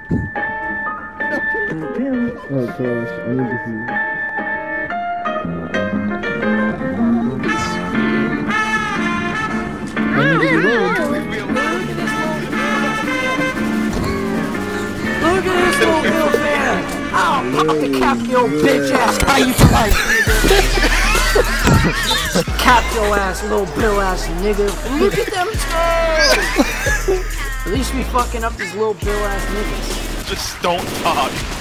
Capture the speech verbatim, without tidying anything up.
Oh gosh, I need to see. I need to be Look at this little little man! I'll pop the cap your bitch ass! How you tonight, nigga? Cap your ass, little bill ass nigga! Look at them toes! At least we fucking up these little bill ass niggas. Just don't talk.